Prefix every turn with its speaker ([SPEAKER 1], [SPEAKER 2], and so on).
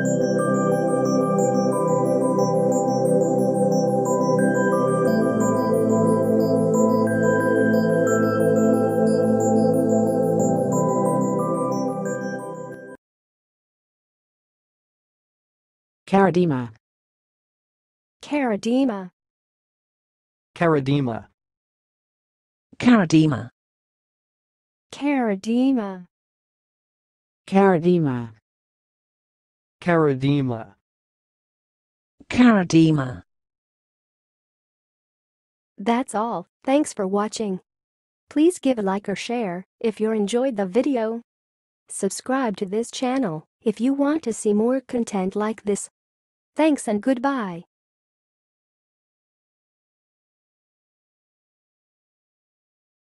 [SPEAKER 1] Karadima.
[SPEAKER 2] Karadima.
[SPEAKER 3] Karadima.
[SPEAKER 4] Karadima.
[SPEAKER 2] Karadima.
[SPEAKER 1] Karadima.
[SPEAKER 3] Karadima.
[SPEAKER 4] Karadima.
[SPEAKER 2] That's all. Thanks for watching. Please give a like or share if you enjoyed the video. Subscribe to this channel if you want to see more content like this. Thanks and goodbye.